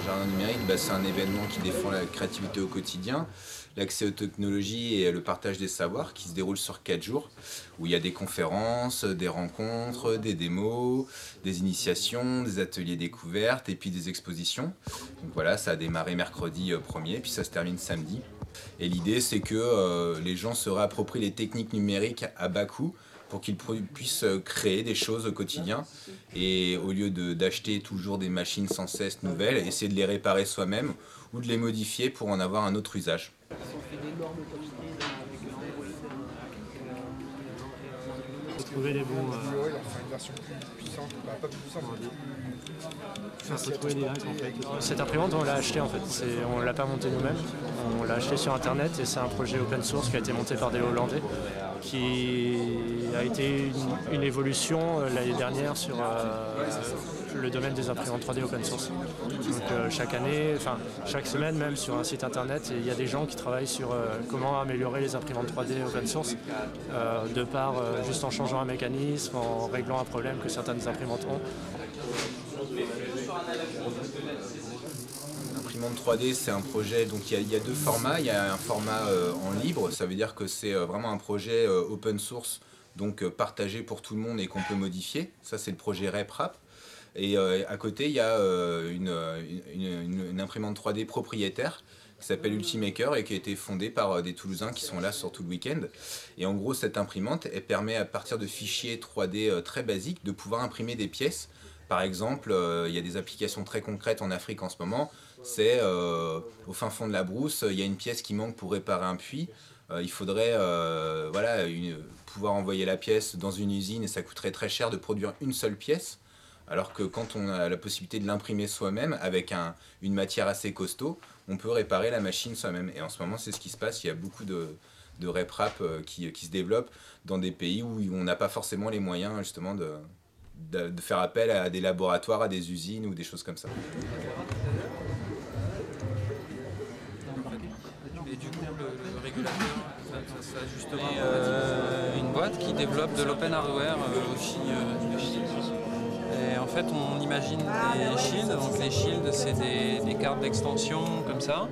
Alors Jardin numérique, c'est un événement qui défend la créativité au quotidien, l'accès aux technologies et le partage des savoirs qui se déroule sur 4 jours, où il y a des conférences, des rencontres, des démos, des initiations, des ateliers découvertes et puis des expositions. Donc voilà, ça a démarré mercredi 1er, puis ça se termine samedi. Et l'idée, c'est que les gens se réapproprient les techniques numériques à bas coût pour qu'ils puissent créer des choses au quotidien et au lieu d'acheter toujours des machines sans cesse nouvelles, essayer de les réparer soi-même ou de les modifier pour en avoir un autre usage. Trouver les bons. Ouais, leur faire une version plus puissante, pas plus puissante, mais Faut trouver des hacks en fait. Cette imprimante, on l'a achetée en fait. On l'a pas montée nous-mêmes. On l'a achetée sur internet et c'est un projet open source qui a été monté par des Hollandais, qui a été une évolution l'année dernière sur le domaine des imprimantes 3D open source. Donc chaque année, enfin chaque semaine même sur un site internet, il y a des gens qui travaillent sur comment améliorer les imprimantes 3D open source de par juste en changeant un mécanisme, en réglant un problème que certaines imprimantes ont. L'imprimante 3D, c'est un projet, donc il y a deux formats. Il y a un format en libre, ça veut dire que c'est vraiment un projet open source, donc partagé pour tout le monde et qu'on peut modifier. Ça, c'est le projet RepRap. Et à côté, il y a une imprimante 3D propriétaire qui s'appelle Ultimaker et qui a été fondée par des Toulousains qui sont là sur tout le week-end. Et en gros, cette imprimante, elle permet à partir de fichiers 3D très basiques de pouvoir imprimer des pièces. Par exemple, il y a des applications très concrètes en Afrique en ce moment. C'est au fin fond de la brousse, il y a une pièce qui manque pour réparer un puits. Il faudrait pouvoir envoyer la pièce dans une usine et ça coûterait très cher de produire une seule pièce. Alors que quand on a la possibilité de l'imprimer soi-même avec une matière assez costaud, on peut réparer la machine soi-même. Et en ce moment, c'est ce qui se passe. Il y a beaucoup de RepRap qui se développent dans des pays où on n'a pas forcément les moyens justement de faire appel à des laboratoires, à des usines ou des choses comme ça. Et du coup, le régulateur, ça justement une boîte qui développe de l'open hardware aussi. Et en fait, on imagine des shields. Donc les shields, c'est des cartes d'extension comme ça.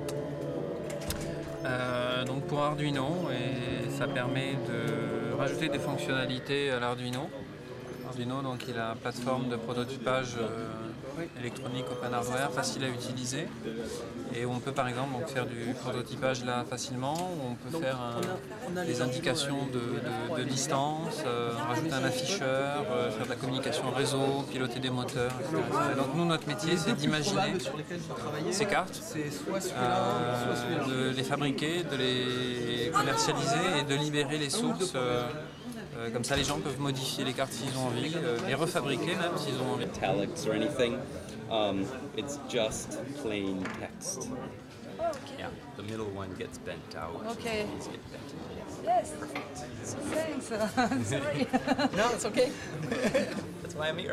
Donc pour Arduino, et ça permet de rajouter des fonctionnalités à l'Arduino. Arduino, donc il a une plateforme de prototypage électronique open hardware facile à utiliser et on peut par exemple donc, faire du prototypage là facilement, où on peut faire des indications de distance, rajouter un afficheur, faire de la communication réseau, piloter des moteurs, etc. Et donc nous notre métier c'est d'imaginer ces cartes, de les fabriquer, de les commercialiser et de libérer les sources. Comme ça, les gens peuvent modifier les cartes s'ils ont envie, les refabriquer même s'ils ont envie. Italics or anything. It's just plain text. Okay. Yeah, the middle one gets bent out. Okay. These get bent. Yes. Thanks. I'm sorry. No, it's okay. That's why I'm here.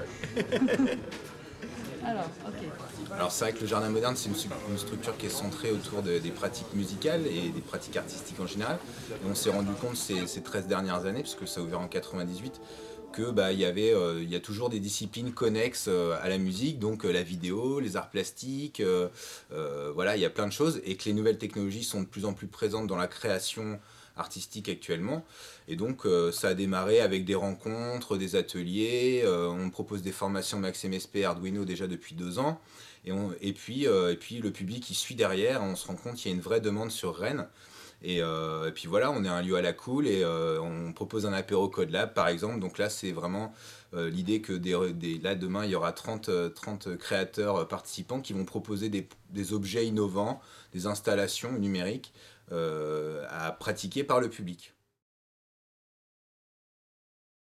Alors c'est vrai que le Jardin moderne, c'est une structure qui est centrée autour des pratiques musicales et des pratiques artistiques en général. Et on s'est rendu compte ces 13 dernières années, puisque ça a ouvert en 98, que il y a toujours des disciplines connexes à la musique, donc la vidéo, les arts plastiques, voilà, il y a plein de choses, et que les nouvelles technologies sont de plus en plus présentes dans la création artistique actuellement. Et donc ça a démarré avec des rencontres, des ateliers, on propose des formations MaxMSP Arduino déjà depuis 2 ans, et puis le public qui suit derrière, on se rend compte qu'il y a une vraie demande sur Rennes. Et puis voilà, on est un lieu à la cool et on propose un apéro Code Lab par exemple. Donc là, c'est vraiment l'idée que là demain, il y aura 30 créateurs participants qui vont proposer des objets innovants, des installations numériques à pratiquer par le public.